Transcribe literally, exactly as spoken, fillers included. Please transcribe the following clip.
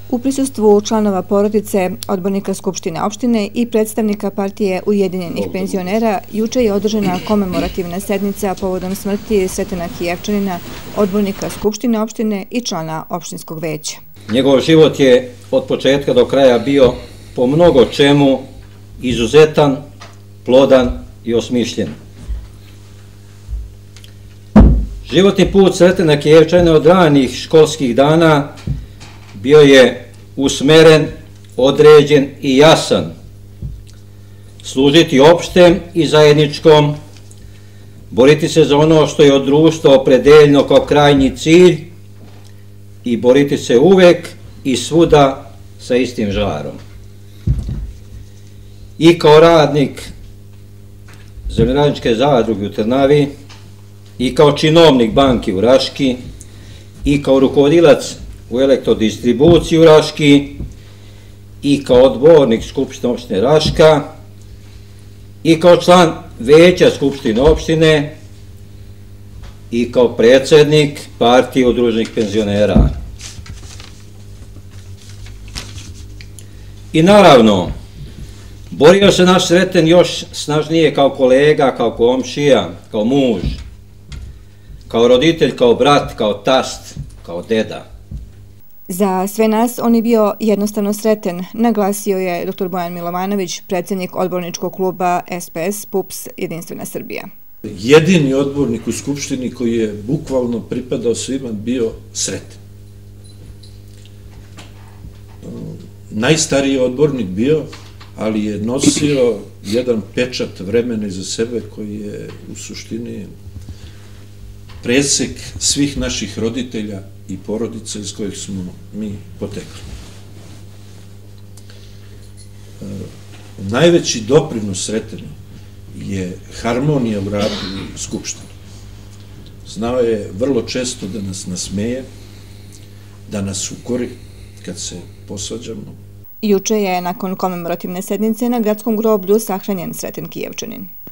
U prisustvu članova porodice, odbornika Skupštine opštine i predstavnika partije Ujedinjenih penzionera, juče je održana komemorativna sednica povodom smrti Sretena Kijevčanina, odbornika Skupštine opštine i člana opštinskog veća. Njegov život je od početka do kraja bio po mnogo čemu izuzetan, plodan i osmišljen. Životni put Sretena Kijevčanina od ranih školskih dana bio je usmeren, određen i jasan. Služiti opštem i zajedničkom, boriti se za ono što je od društva opredeljeno kao krajnji cilj i boriti se uvek i svuda sa istim žarom. I kao radnik Zemljoradničke zadruge u Trnavi, i kao činovnik banke u Raški, i kao rukovodilac u elektrodistribuciji u Raški, i kao odbornik Skupštine opštine Raška, i kao član veća Skupštine opštine, i kao predsjednik partije udruženih penzionera. I naravno, borio se naš Sreten još snažnije kao kolega, kao komšija, kao muž, kao roditelj, kao brat, kao tast, kao deda. Za sve nas on je bio jednostavno sretan, naglasio je doktor Bojan Milovanović, predsjednik odborničkog kluba S P S P U P S Jedinstvena Srbija. Jedini odbornik u Skupštini koji je bukvalno pripadao svima bio sretan. Najstariji odbornik bio, ali je nosio jedan pečat vremena iza sebe koji je u suštini presek svih naših roditelja i porodica iz kojih smo mi potekli. Najveći doprinos Sretenu je harmonija u radu Skupštine. Znao je vrlo često da nas nasmeje, da nas ukori kad se posvađamo. Juče je nakon komemorativne sednice na gradskom groblju sahranjen Sreten Kijevčanin.